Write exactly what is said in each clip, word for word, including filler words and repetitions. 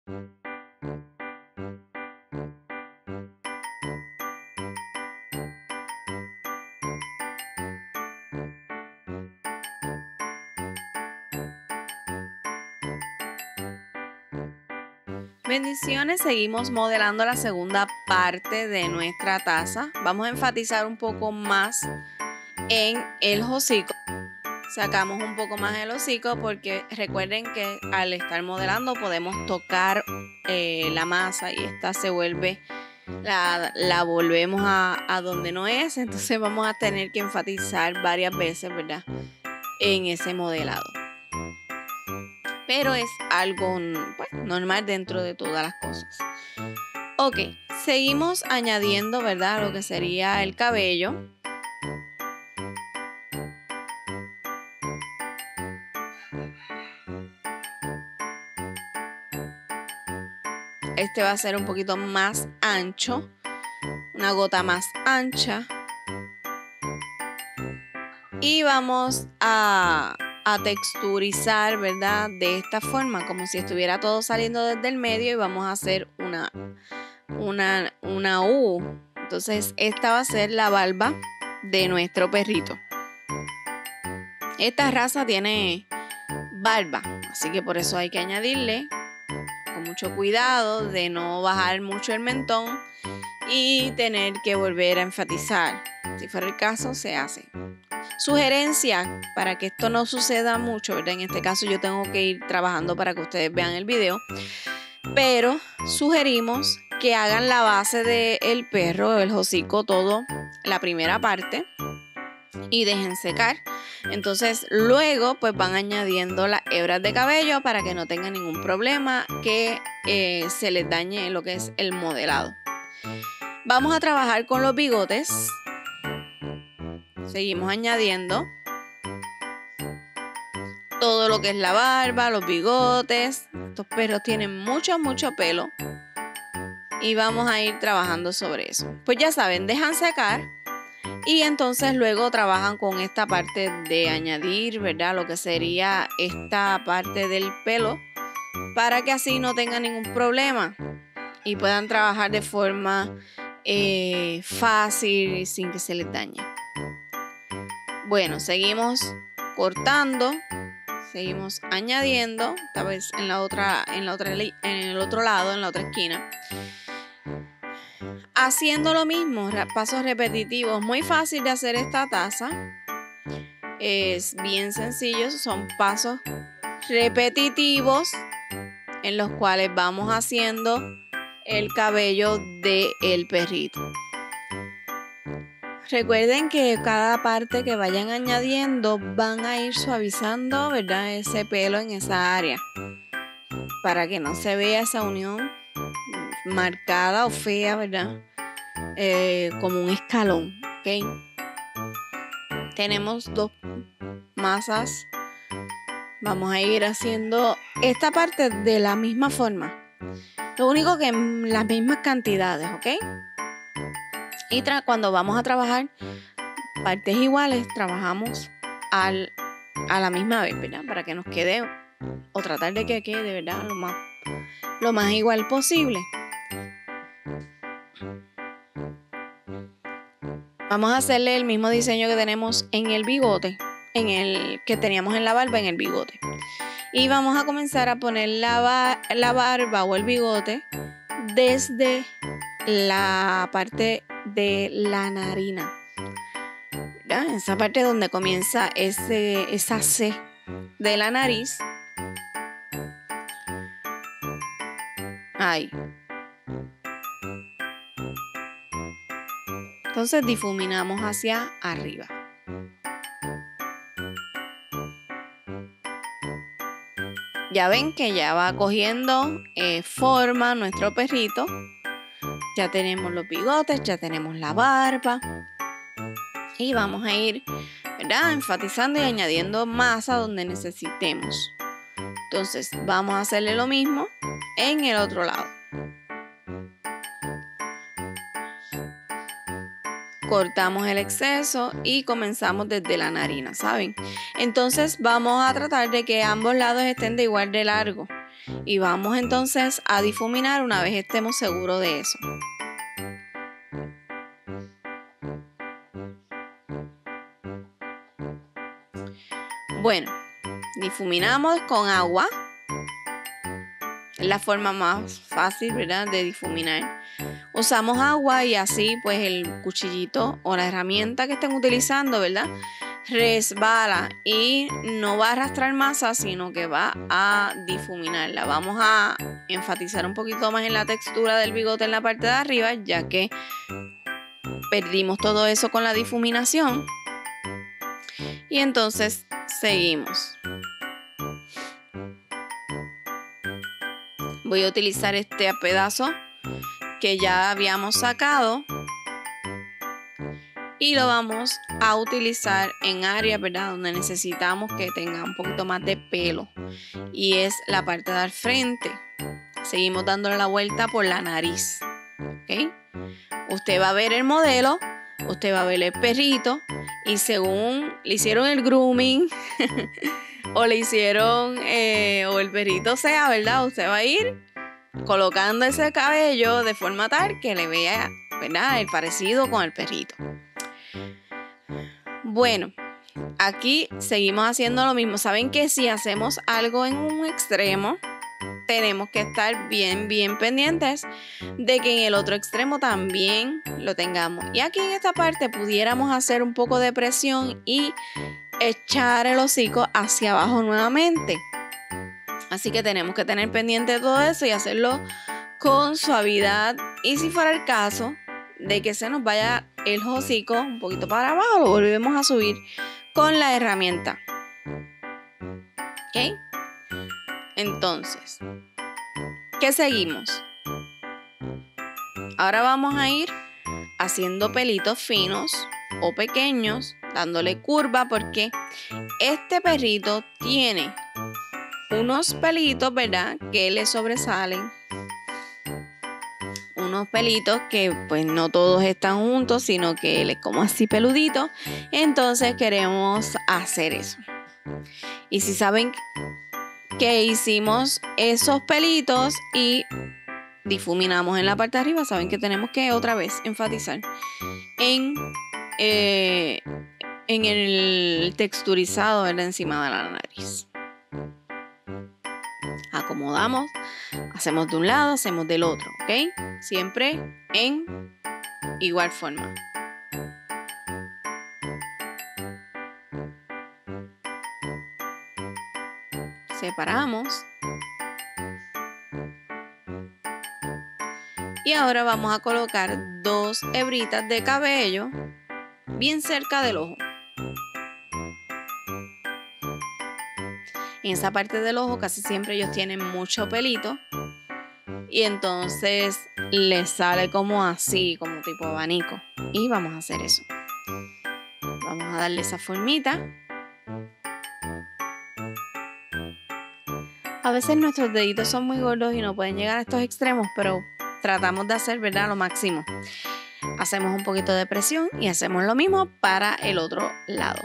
Bendiciones, seguimos modelando la segunda parte de nuestra taza. Vamos a enfatizar un poco más en el hocico. Sacamos un poco más el hocico porque recuerden que al estar modelando podemos tocar eh, la masa y esta se vuelve, la, la volvemos a, a donde no es. Entonces vamos a tener que enfatizar varias veces, ¿verdad?, en ese modelado. Pero es algo pues, normal dentro de todas las cosas. Ok, seguimos añadiendo, ¿verdad?, lo que sería el cabello. Este va a ser un poquito más ancho, una gota más ancha. Y vamos a, a texturizar, ¿verdad?, de esta forma, como si estuviera todo saliendo desde el medio, y vamos a hacer una, una, una U. Entonces esta va a ser la barba de nuestro perrito. Esta raza tiene barba, así que por eso hay que añadirle con mucho cuidado de no bajar mucho el mentón y tener que volver a enfatizar. Si fuera el caso, se hace. Sugerencia para que esto no suceda mucho, ¿verdad? En este caso yo tengo que ir trabajando para que ustedes vean el video, pero sugerimos que hagan la base del perro, el hocico, todo, la primera parte, y dejen secar. Entonces luego pues van añadiendo las hebras de cabello para que no tengan ningún problema que eh, se les dañe lo que es el modelado. Vamos a trabajar con los bigotes. Seguimos añadiendo todo lo que es la barba, los bigotes. Estos perros tienen mucho, mucho pelo. Y vamos a ir trabajando sobre eso. Pues ya saben, dejan secar. Y entonces luego trabajan con esta parte de añadir, ¿verdad?, lo que sería esta parte del pelo, para que así no tengan ningún problema y puedan trabajar de forma eh, fácil sin que se les dañe. Bueno, seguimos cortando, seguimos añadiendo, esta vez en la otra, en la otra, en el otro lado, en la otra esquina. Haciendo lo mismo, pasos repetitivos. Muy fácil de hacer esta taza. Es bien sencillo, son pasos repetitivos en los cuales vamos haciendo el cabello del perrito. Recuerden que cada parte que vayan añadiendo van a ir suavizando, ¿verdad?, ese pelo en esa área, para que no se vea esa unión marcada o fea, ¿verdad?, eh, como un escalón. ¿Ok? Tenemos dos masas. Vamos a ir haciendo esta parte de la misma forma, lo único que en las mismas cantidades, ¿ok? Y cuando vamos a trabajar partes iguales, trabajamos al, a la misma vez, ¿verdad?, para que nos quede, o tratar de que quede, ¿verdad?, lo más, lo más igual posible. Vamos a hacerle el mismo diseño que tenemos en el bigote, en el que teníamos en la barba, en el bigote. Y vamos a comenzar a poner la, bar, la barba o el bigote desde la parte de la narina, ¿verdad?, esa parte donde comienza ese, esa C de la nariz. Ahí. Entonces difuminamos hacia arriba. Ya ven que ya va cogiendo eh, forma nuestro perrito. Ya tenemos los bigotes, ya tenemos la barba. Y vamos a ir, ¿verdad?, enfatizando y añadiendo masa donde necesitemos. Entonces vamos a hacerle lo mismo en el otro lado. Cortamos el exceso y comenzamos desde la narina, ¿saben? Entonces vamos a tratar de que ambos lados estén de igual de largo y vamos entonces a difuminar una vez estemos seguros de eso. Bueno, difuminamos con agua. Es la forma más fácil, ¿verdad?, de difuminar. Usamos agua y así pues el cuchillito o la herramienta que estén utilizando, ¿verdad?, resbala y no va a arrastrar masa, sino que va a difuminarla. Vamos a enfatizar un poquito más en la textura del bigote en la parte de arriba, ya que perdimos todo eso con la difuminación. Y entonces seguimos. Voy a utilizar este pedazo que ya habíamos sacado y lo vamos a utilizar en áreas, ¿verdad?, donde necesitamos que tenga un poquito más de pelo, y es la parte del frente. Seguimos dándole la vuelta por la nariz, ¿ok? Usted va a ver el modelo, usted va a ver el perrito, y según le hicieron el grooming o le hicieron eh, o el perrito sea, ¿verdad?, usted va a ir colocando ese cabello de forma tal que le vea, ¿verdad?, el parecido con el perrito. Bueno, aquí seguimos haciendo lo mismo. Saben que si hacemos algo en un extremo, tenemos que estar bien, bien pendientes de que en el otro extremo también lo tengamos. Y aquí en esta parte pudiéramos hacer un poco de presión y echar el hocico hacia abajo nuevamente. Así que tenemos que tener pendiente de todo eso y hacerlo con suavidad. Y si fuera el caso de que se nos vaya el hocico un poquito para abajo, lo volvemos a subir con la herramienta. ¿Ok? Entonces, ¿qué seguimos? Ahora vamos a ir haciendo pelitos finos o pequeños, dándole curva, porque este perrito tiene unos pelitos, ¿verdad?, que le sobresalen. Unos pelitos que pues no todos están juntos, sino que él es como así peludito. Entonces queremos hacer eso. Y si saben que hicimos esos pelitos y difuminamos en la parte de arriba, saben que tenemos que otra vez enfatizar en, eh, en el texturizado, ¿verdad?, encima de la nariz. Acomodamos, hacemos de un lado, hacemos del otro, ¿ok? Siempre en igual forma. Separamos. Y ahora vamos a colocar dos hebritas de cabello bien cerca del ojo. En esa parte del ojo casi siempre ellos tienen mucho pelito y entonces les sale como así, como tipo abanico. Y vamos a hacer eso. Vamos a darle esa formita. A veces nuestros deditos son muy gordos y no pueden llegar a estos extremos, pero tratamos de hacer, ¿verdad?, lo máximo. Hacemos un poquito de presión y hacemos lo mismo para el otro lado.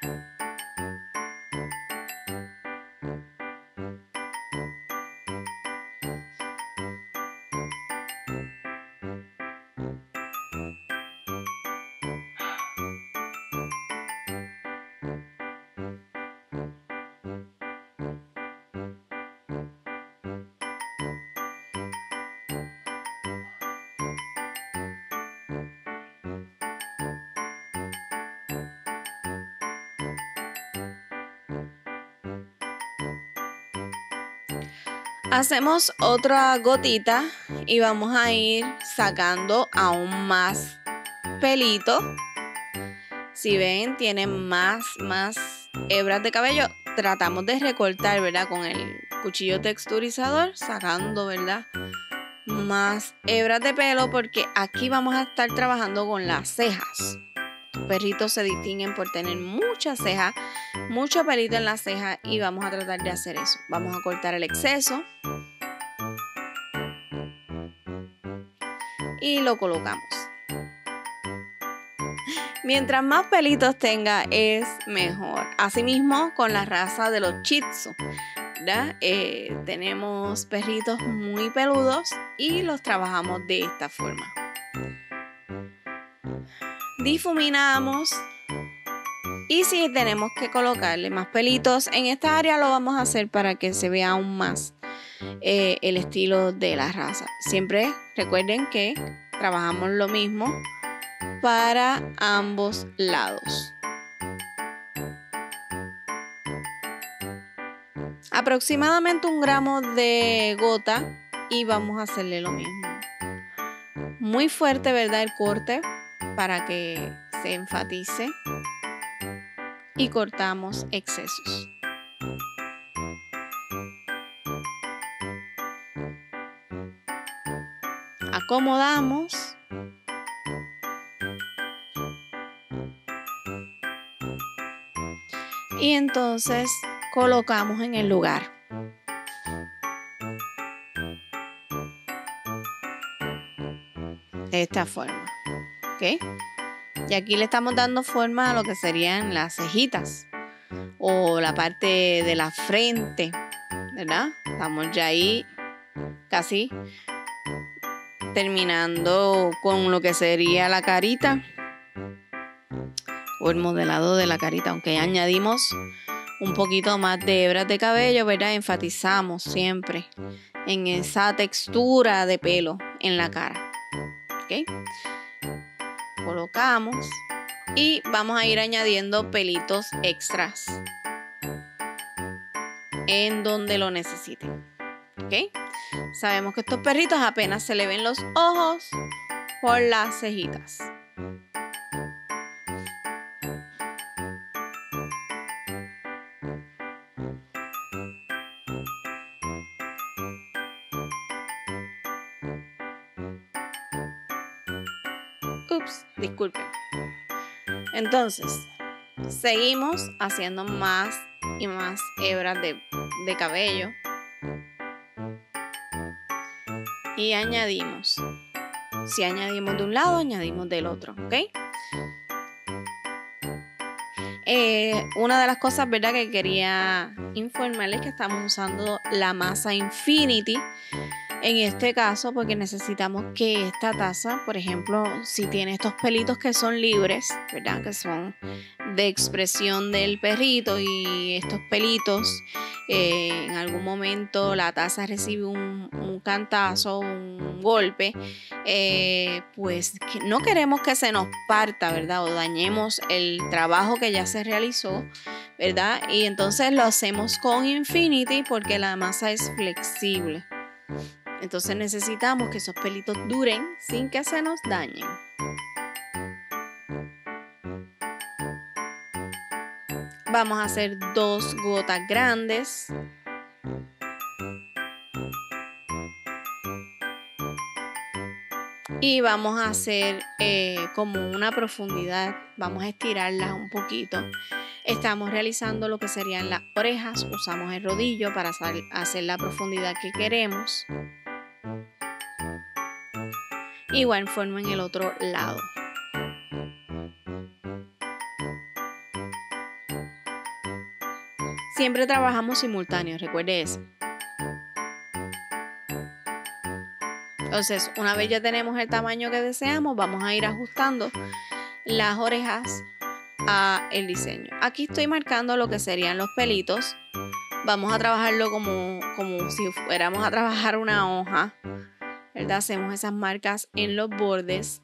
Hacemos otra gotita y vamos a ir sacando aún más pelito. Si ven, tiene más, más hebras de cabello. Tratamos de recortar, ¿verdad?, con el cuchillo texturizador, sacando, ¿verdad?, más hebras de pelo, porque aquí vamos a estar trabajando con las cejas. Los perritos se distinguen por tener muchas cejas, mucho pelito en las cejas, y vamos a tratar de hacer eso. Vamos a cortar el exceso y lo colocamos. Mientras más pelitos tenga es mejor. Asimismo con la raza de los Shih Tzu. ¿verdad? Eh, tenemos perritos muy peludos y los trabajamos de esta forma. Difuminamos. Y si tenemos que colocarle más pelitos en esta área, lo vamos a hacer para que se vea aún más eh, el estilo de la raza. Siempre recuerden que trabajamos lo mismo para ambos lados. Aproximadamente un gramo de gota y vamos a hacerle lo mismo. Muy fuerte, ¿verdad? El corte para que se enfatice. Y cortamos excesos. Acomodamos. Y entonces colocamos en el lugar. De esta forma. ¿Ok? Y aquí le estamos dando forma a lo que serían las cejitas o la parte de la frente, ¿verdad? Estamos ya ahí casi terminando con lo que sería la carita o el modelado de la carita, aunque añadimos un poquito más de hebras de cabello, ¿verdad? Enfatizamos siempre en esa textura de pelo en la cara. ¿Ok? Colocamos y vamos a ir añadiendo pelitos extras en donde lo necesiten. ¿Ok? Sabemos que estos perritos apenas se le ven los ojos por las cejitas. Ups, disculpen. Entonces, seguimos haciendo más y más hebras de, de cabello. Y añadimos. Si añadimos de un lado, añadimos del otro, ¿ok? Eh, una de las cosas, ¿verdad?, que quería informarles es que estamos usando la masa Infinity. En este caso, porque necesitamos que esta taza, por ejemplo, si tiene estos pelitos que son libres, ¿verdad? Que son de expresión del perrito y estos pelitos, eh, en algún momento la taza recibe un, un cantazo, un golpe, eh, pues que no queremos que se nos parta, ¿verdad? O dañemos el trabajo que ya se realizó, ¿verdad? Y entonces lo hacemos con Infinity porque la masa es flexible. Entonces necesitamos que esos pelitos duren sin que se nos dañen. Vamos a hacer dos gotas grandes. Y vamos a hacer eh, como una profundidad. Vamos a estirarlas un poquito. Estamos realizando lo que serían las orejas. Usamos el rodillo para hacer la profundidad que queremos. Igual forma en el otro lado. Siempre trabajamos simultáneo, recuerde eso. Entonces, una vez ya tenemos el tamaño que deseamos, vamos a ir ajustando las orejas a el diseño. Aquí estoy marcando lo que serían los pelitos. Vamos a trabajarlo como, como si fuéramos a trabajar una hoja, ¿verdad? Hacemos esas marcas en los bordes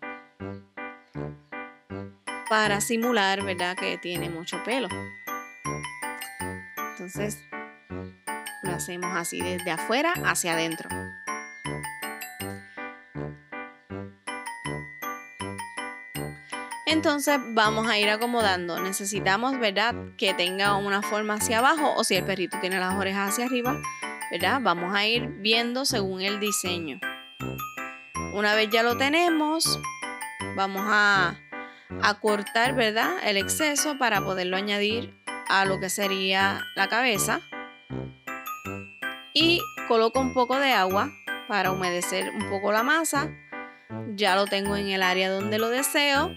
para simular, ¿verdad?, que tiene mucho pelo. Entonces lo hacemos así desde afuera hacia adentro. Entonces vamos a ir acomodando. Necesitamos, ¿verdad?, que tenga una forma hacia abajo, o si el perrito tiene las orejas hacia arriba, ¿verdad? Vamos a ir viendo según el diseño. Una vez ya lo tenemos, vamos a, a cortar, ¿verdad?, el exceso para poderlo añadir a lo que sería la cabeza. Y coloco un poco de agua para humedecer un poco la masa. Ya lo tengo en el área donde lo deseo.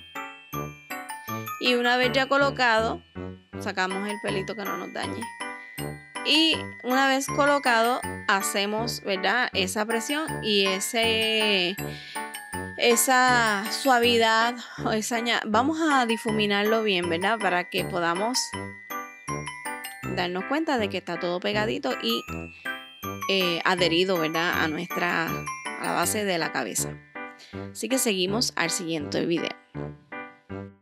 Y una vez ya colocado, sacamos el pelito que no nos dañe. Y una vez colocado, hacemos, ¿verdad?, esa presión y ese, esa suavidad, esa, vamos a difuminarlo bien, ¿verdad?, para que podamos darnos cuenta de que está todo pegadito y eh, adherido, ¿verdad?, a nuestra, a la base de la cabeza. Así que seguimos al siguiente video.